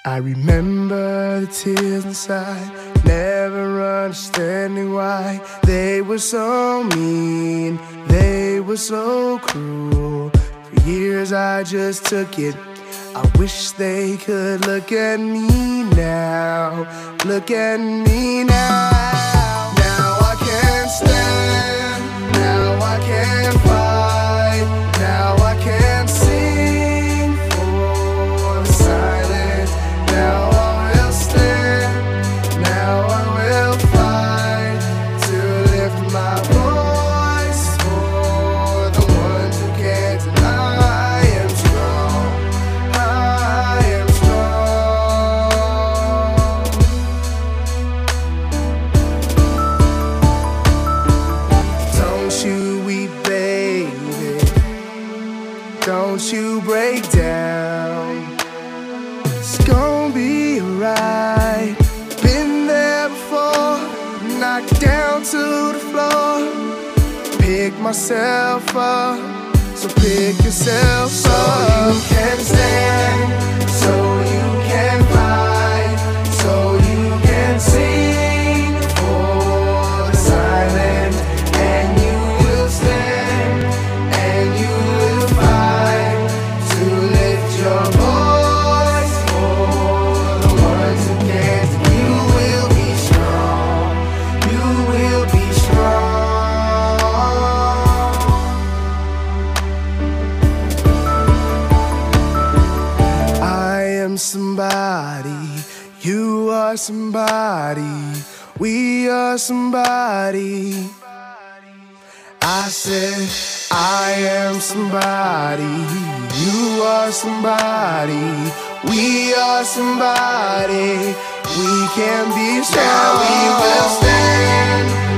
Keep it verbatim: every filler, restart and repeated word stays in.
I remember the tears inside, never understanding why they were so mean, they were so cruel. For years I just took it. I wish they could look at me now, look at me now. Now I can't stand, now I can't fight, now I can't sing for the silence. Now I will stand, now I will fight to lift my voice for the ones who can't deny. I am strong, I am strong. Don't you weep, baby, don't you break down. It's gonna be alright. Been there before, knocked down to the floor. Pick myself up, so pick yourself up. So you can stand, so you can fight, so you can sing for the silent. And you will stand, and you will fight to lift your voice. Somebody, you are somebody, we are somebody. I said I am somebody, you are somebody, we are somebody. We can be strong. Now we will stand.